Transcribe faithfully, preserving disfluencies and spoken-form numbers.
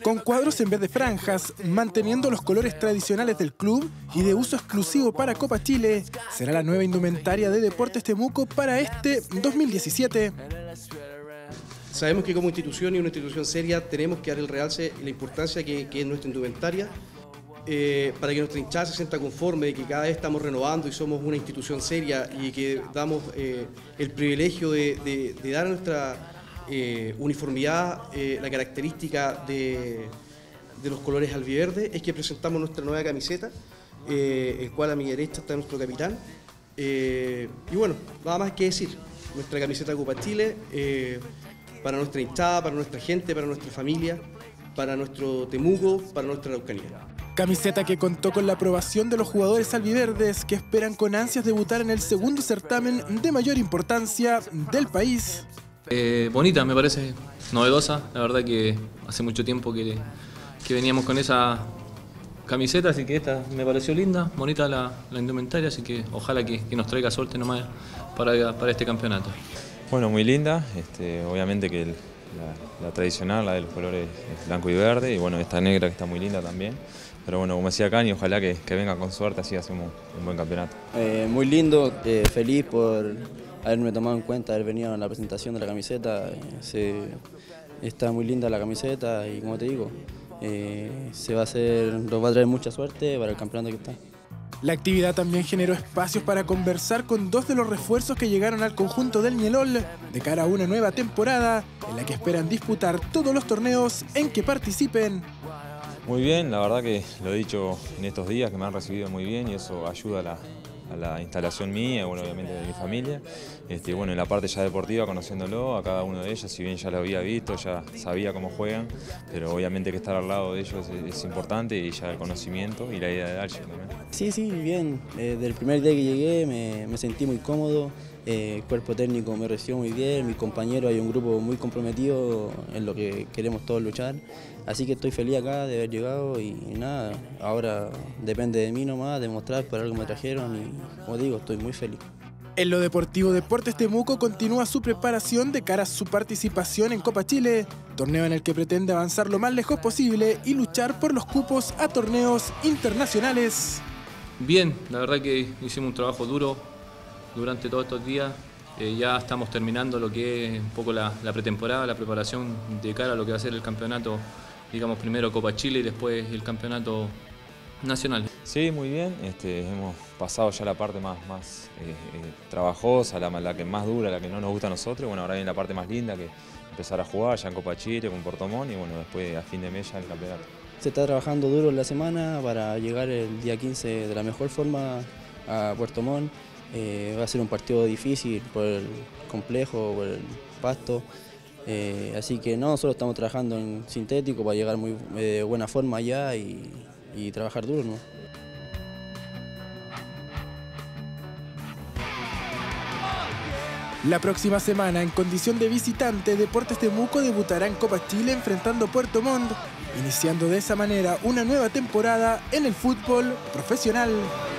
con cuadros en vez de franjas, manteniendo los colores tradicionales del club y de uso exclusivo para Copa Chile. Será la nueva indumentaria de Deportes Temuco para este dos mil diecisiete. Sabemos que como institución y una institución seria tenemos que dar el realce y la importancia que, que es nuestra indumentaria, eh, para que nuestra hinchada se sienta conforme de que cada vez estamos renovando y somos una institución seria y que damos eh, el privilegio de, de, de dar a nuestra eh, uniformidad eh, la característica de, de los colores albiverde. Es que presentamos nuestra nueva camiseta, eh, el cual a mi derecha está nuestro capitán. Eh, y bueno, nada más que decir, nuestra camiseta Copa Chile, eh, para nuestra hinchada, para nuestra gente, para nuestra familia, para nuestro Temuco, para nuestra Araucanía. Camiseta que contó con la aprobación de los jugadores albiverdes que esperan con ansias debutar en el segundo certamen de mayor importancia del país. Eh, bonita, me parece, novedosa. La verdad que hace mucho tiempo que, que veníamos con esa camiseta, así que esta me pareció linda, bonita la, la indumentaria, así que ojalá que, que nos traiga suerte nomás para, para este campeonato. Bueno, muy linda, este, obviamente que el, la, la tradicional, la de los colores blanco y verde, y bueno, esta negra que está muy linda también. Pero bueno, como decía Cani, ojalá que, que venga con suerte, así hacemos un buen campeonato. Eh, muy lindo, eh, feliz por haberme tomado en cuenta, haber venido a la presentación de la camiseta. Eh, se, está muy linda la camiseta y como te digo, eh, se va a hacer, nos va a traer mucha suerte para el campeonato que está. La actividad también generó espacios para conversar con dos de los refuerzos que llegaron al conjunto del Ñelol de cara a una nueva temporada en la que esperan disputar todos los torneos en que participen. Muy bien, la verdad que lo he dicho en estos días, que me han recibido muy bien y eso ayuda a la, a la instalación mía, bueno, obviamente de mi familia. Este, bueno, en la parte ya deportiva, conociéndolo a cada uno de ellos, si bien ya lo había visto, ya sabía cómo juegan, pero obviamente que estar al lado de ellos es, es importante y ya el conocimiento y la idea de darse también. Sí, sí, bien. Eh, del primer día que llegué me, me sentí muy cómodo, eh, el cuerpo técnico me recibió muy bien, mis compañeros, hay un grupo muy comprometido en lo que queremos todos luchar, así que estoy feliz acá de haber llegado y, y nada, ahora depende de mí nomás, demostrar por algo me trajeron y como digo, estoy muy feliz. En lo deportivo, Deportes Temuco continúa su preparación de cara a su participación en Copa Chile, torneo en el que pretende avanzar lo más lejos posible y luchar por los cupos a torneos internacionales. Bien, la verdad que hicimos un trabajo duro durante todos estos días. Eh, ya estamos terminando lo que es un poco la, la pretemporada, la preparación de cara a lo que va a ser el campeonato, digamos primero Copa Chile y después el campeonato nacional. Sí, muy bien, este, hemos pasado ya la parte más, más eh, eh, trabajosa, la, la que más dura, la que no nos gusta a nosotros. Bueno, ahora viene la parte más linda, que empezar a jugar ya en Copa Chile, con Puerto Montt y bueno, después a fin de mes ya el campeonato. Se está trabajando duro en la semana para llegar el día quince de la mejor forma a Puerto Montt. Eh, va a ser un partido difícil por el complejo, por el pasto. Eh, así que no, nosotros estamos trabajando en sintético para llegar muy de eh, buena forma allá y, y trabajar duro, ¿no? La próxima semana, en condición de visitante, Deportes Temuco debutará en Copa Chile enfrentando a Puerto Montt, iniciando de esa manera una nueva temporada en el fútbol profesional.